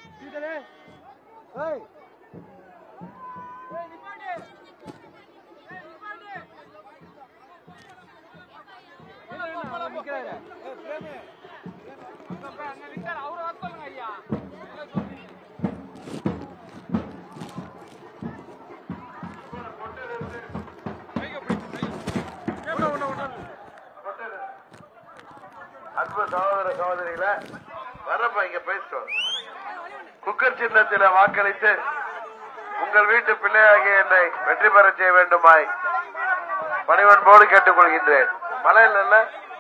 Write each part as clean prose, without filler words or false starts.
அன்பு சகோதர சகோதரிகளை வரப்ப இங்க பேசுவோம். குக்கர் சின்னத்தில வாக்களித்து உங்கள் வீட்டு பிள்ளையாகிய என்னை வெற்றி பெற செய்ய வேண்டுமாய் பணிவன்போடு கேட்டுக் கொள்கின்றேன். மழை இல்ல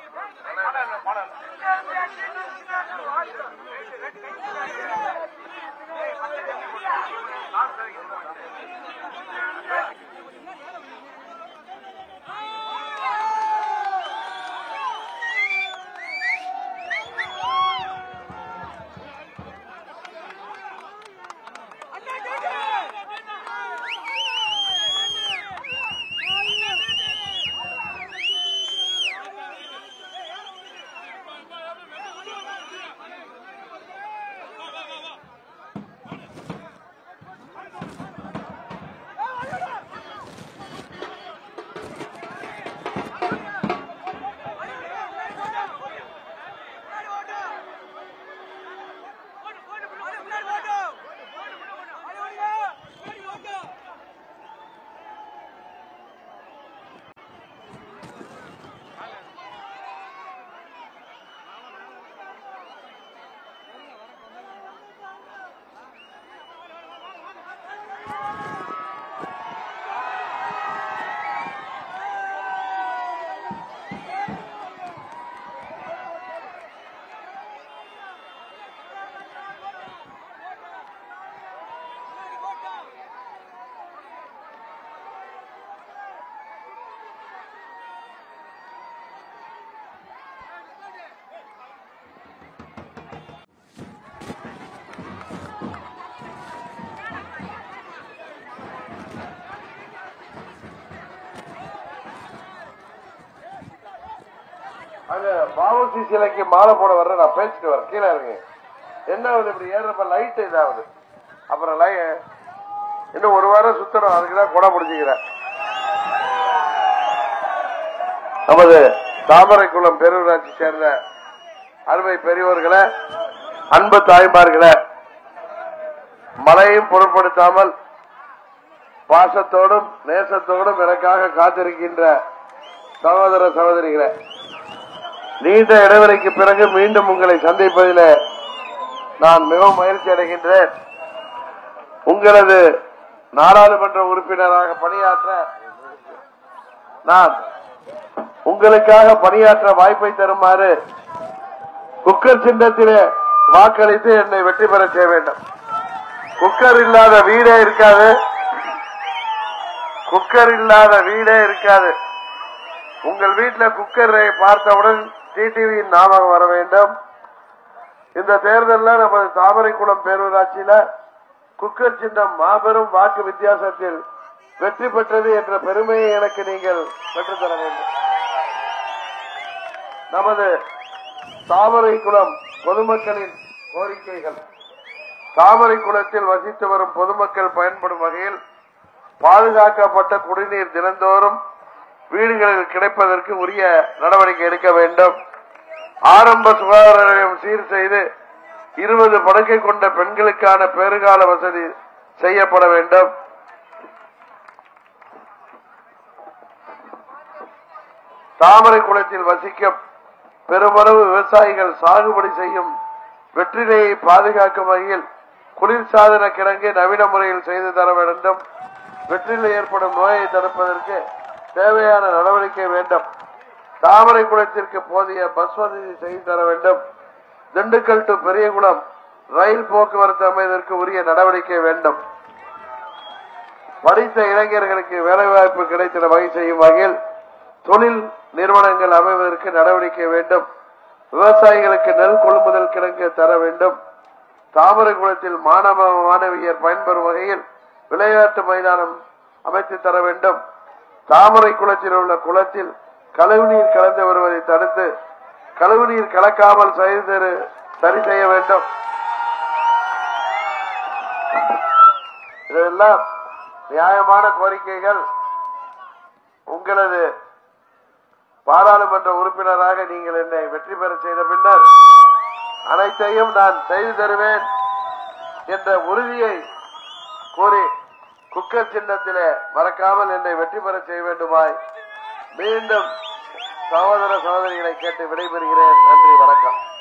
அங்க பாவசி சிலைக்கு மாலை போட வர்ற நான் பேசிட்டு வரேன். கீழே இருங்க. என்ன ஆகுது இப்படி ஏறப்ப லைட் இதாகுது. அப்புறம் இன்னும் ஒரு வாரம் சுத்தணும். அதுக்குதான் கொடை பிடிச்சிக்கிறேன். நமது தாமரைக்குளம் பேரூராட்சி சேர்ந்த அருமை பெரியோர்களை, அன்பு தாய்மார்களை, மழையும் பொருட்படுத்தாமல் பாசத்தோடும் நேசத்தோடும் எனக்காக காத்திருக்கின்ற சகோதர சகோதரிகளை, நீண்ட இடைவெளிக்கு பிறகு மீண்டும் உங்களை சந்திப்பதில் நான் மிகவும் மகிழ்ச்சி அடைகின்றேன். உங்களது நாடாளுமன்ற உறுப்பினராக பணியாற்ற நான் உங்களுக்காக பணியாற்ற வாய்ப்பை தருமாறு குக்கர் சின்னத்திலே வாக்களித்து என்னை வெற்றி பெற செய்ய வேண்டும். குக்கர் இல்லாத வீடே இருக்காது. குக்கர் இல்லாத வீடே இருக்காது. உங்கள் வீட்டில் குக்கரை பார்த்தவுடன் டிடிவியின் ஞாபகம் வர வேண்டும். இந்த தேர்தலில் நமது தாமரைக்குளம் பேரூராட்சியில குக்கர் சின்னம் மாபெரும் வாக்கு வித்தியாசத்தில் வெற்றி பெற்றது என்ற பெருமையை எனக்கு நீங்கள் பெற்றுத்தர வேண்டும். நமது தாமரைக்குளம் பொதுமக்களின் கோரிக்கைகள், தாமரைக்குளத்தில் வசித்து வரும் பொதுமக்கள் பயன்படும் வகையில் பாதுகாக்கப்பட்ட குடிநீர் தினந்தோறும் வீடுகளில் கிடைப்பதற்கு உரிய நடவடிக்கை எடுக்க வேண்டும். ஆரம்ப சுகாதார நிலையம் சீர் செய்து 20 படுக்கை கொண்ட பெண்களுக்கான பேறுகால வசதி செய்யப்பட வேண்டும். தாமரைக்குளத்தில் வசிக்கும் பெருமளவு விவசாயிகள் சாகுபடி செய்யும் வெற்றிலையை பாதுகாக்கும் வகையில் குளிர்சாதன கிடங்கு நவீன முறையில் செய்து தர வேண்டும். வெற்றிலை ஏற்படும் நோயை தடுப்பதற்கு தேவையான நடவடிக்கை வேண்டும். தாமரைக்குளத்திற்கு போதிய பஸ் வசதி செய்து தர வேண்டும். திண்டுக்கல் டு பெரியகுளம் ரயில் போக்குவரத்து அமைவதற்கு உரிய நடவடிக்கை வேண்டும். படித்த இளைஞர்களுக்கு வேலைவாய்ப்பு கிடைத்திட வகை செய்யும் வகையில் தொழில் நிறுவனங்கள் அமைவதற்கு நடவடிக்கை வேண்டும். விவசாயிகளுக்கு நெல் கொள்முதல் கிடங்கு தர வேண்டும். தாமரைக்குளத்தில் மாணவ மாணவியர் பயன்பெறும் வகையில் விளையாட்டு மைதானம் அமைத்து தர வேண்டும். தாமரைக்குளத்தில் உள்ள குளத்தில் கழிவுநீர் கலந்து வருவதை தடுத்து கழிவுநீர் கலக்காமல் சரி செய்ய வேண்டும். இதெல்லாம் நியாயமான கோரிக்கைகள். உங்களது பாராளுமன்ற உறுப்பினராக நீங்கள் என்னை வெற்றி பெற செய்த பின்னர் அனைத்தையும் நான் செய்து தருவேன் என்ற உறுதியை கூறி குக்கர் சின்னத்திலே மறக்காமல் என்னை வெற்றி பெற செய்ய வேண்டுமாய் மீண்டும் சகோதர சகோதரிகளை கேட்டு விடைபெறுகிறேன். நன்றி, வணக்கம்.